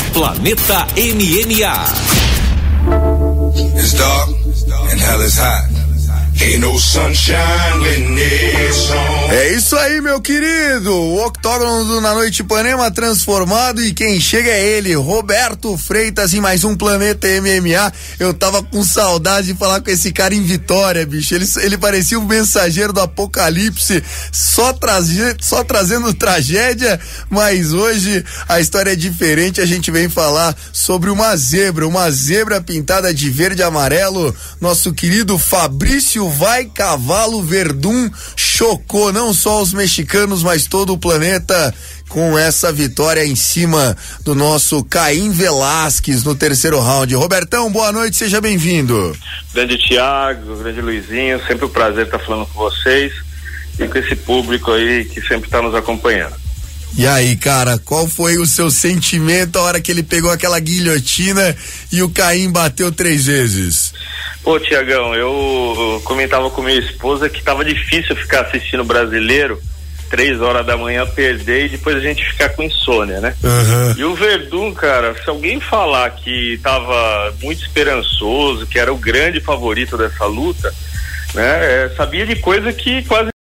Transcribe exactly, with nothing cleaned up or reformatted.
Planeta M M A. It's dark and hell is hot. Ain't no sunshine when it's on. É isso aí, meu querido. O octógono do Na Noite Ipanema transformado, e quem chega é ele, Roberto Freitas, em mais um Planeta M M A. Eu tava com saudade de falar com esse cara em Vitória, bicho. Ele, ele parecia um mensageiro do apocalipse, só, traje, só trazendo tragédia, mas hoje a história é diferente. A gente vem falar sobre uma zebra, uma zebra pintada de verde e amarelo. Nosso querido Fabrício Vai Cavalo Verdun chocou não só os mexicanos, mas todo o planeta com essa vitória em cima do nosso Caim Velasquez no terceiro round. Robertão, boa noite, seja bem-vindo. Grande Thiago, grande Luizinho, sempre um prazer estar falando com vocês e com esse público aí que sempre está nos acompanhando. E aí, cara, qual foi o seu sentimento a hora que ele pegou aquela guilhotina e o Caim bateu três vezes? Pô, Tiagão, eu comentava com minha esposa que tava difícil ficar assistindo o brasileiro três horas da manhã, perder e depois a gente ficar com insônia, né? Uhum. E o Verdun, cara, se alguém falar que tava muito esperançoso, que era o grande favorito dessa luta, né? É, sabia de coisa que quase